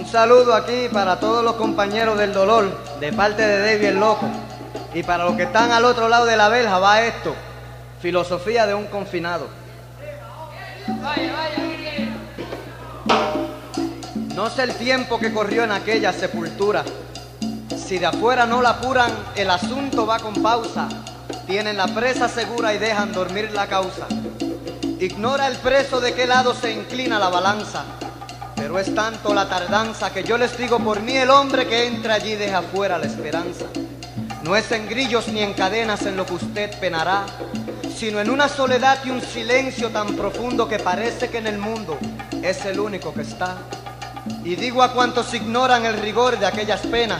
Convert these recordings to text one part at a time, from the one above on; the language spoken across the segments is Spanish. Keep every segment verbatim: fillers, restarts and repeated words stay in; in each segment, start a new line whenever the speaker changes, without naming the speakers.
Un saludo aquí para todos los compañeros del dolor, de parte de David el Loco. Y para los que están al otro lado de la verja va esto: filosofía de un confinado. No sé el tiempo que corrió en aquella sepultura. Si de afuera no la apuran, el asunto va con pausa. Tienen la presa segura y dejan dormir la causa. Ignora el preso de qué lado se inclina la balanza. Pero es tanto la tardanza que yo les digo por mí: el hombre que entra allí deja fuera la esperanza. No es en grillos ni en cadenas en lo que usted penará, sino en una soledad y un silencio tan profundo que parece que en el mundo es el único que está. Y digo a cuantos ignoran el rigor de aquellas penas,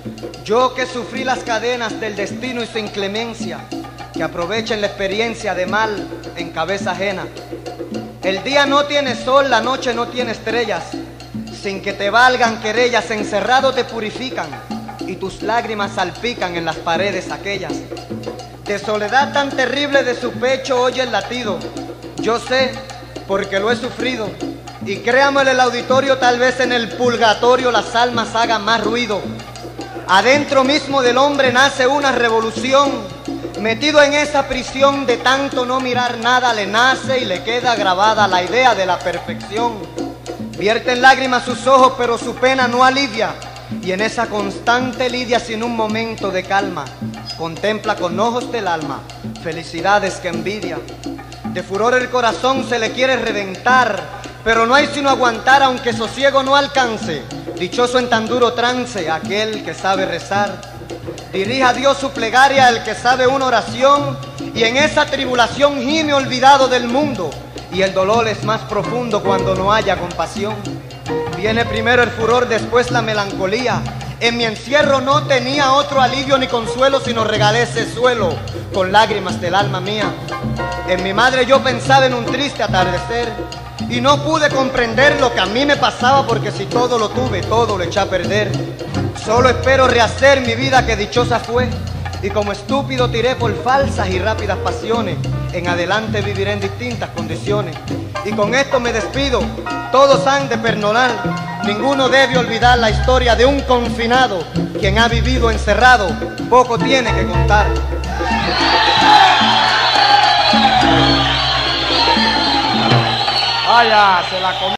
yo que sufrí las cadenas del destino y su inclemencia, que aprovechen la experiencia de mal en cabeza ajena. El día no tiene sol, la noche no tiene estrellas, sin que te valgan querellas, encerrado te purifican y tus lágrimas salpican en las paredes aquellas. De soledad tan terrible de su pecho oye el latido, yo sé porque lo he sufrido, y créame en el auditorio, tal vez en el purgatorio las almas hagan más ruido. Adentro mismo del hombre nace una revolución, metido en esa prisión de tanto no mirar nada, le nace y le queda grabada la idea de la perfección. Vierte en lágrimas sus ojos, pero su pena no alivia, y en esa constante lidia sin un momento de calma, contempla con ojos del alma felicidades que envidia. De furor el corazón se le quiere reventar, pero no hay sino aguantar aunque sosiego no alcance. Dichoso en tan duro trance aquel que sabe rezar. Dirija a Dios su plegaria el que sabe una oración, y en esa tribulación gime olvidado del mundo, y el dolor es más profundo cuando no haya compasión. Viene primero el furor, después la melancolía. En mi encierro no tenía otro alivio ni consuelo, sino regalé ese suelo con lágrimas del alma mía. En mi madre yo pensaba en un triste atardecer, y no pude comprender lo que a mí me pasaba, porque si todo lo tuve, todo lo eché a perder. Solo espero rehacer mi vida que dichosa fue, y como estúpido tiré por falsas y rápidas pasiones. En adelante viviré en distintas condiciones. Y con esto me despido, todos han de perdonar. Ninguno debe olvidar la historia de un confinado. Quien ha vivido encerrado, poco tiene que contar.
Vaya, se la comió.